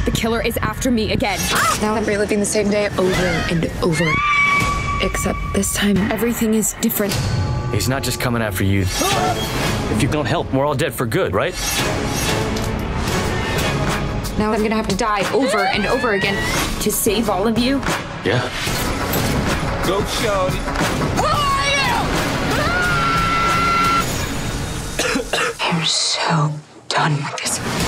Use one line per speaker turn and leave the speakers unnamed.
The killer is after me again.
Now I'm reliving the same day over and over. Except this time, everything is different.
He's not just coming after you. If you don't help, we're all dead for good, right?
Now I'm gonna have to die over and over again to save all of you.
Yeah.
Go, shorty.
I'm so done with this.